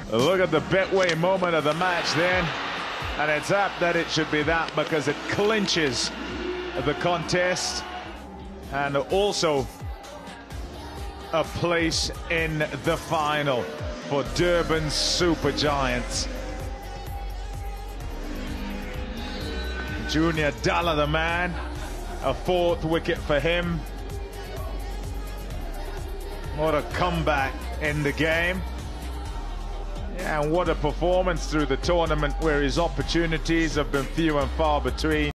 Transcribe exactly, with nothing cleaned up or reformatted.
Look at the Betway moment of the match then, and it's apt that it should be that because it clinches the contest and also a place in the final for Durban's Super Giants. Junior Dala, the man, a fourth wicket for him. What a comeback in the game. Yeah, and what a performance through the tournament where his opportunities have been few and far between.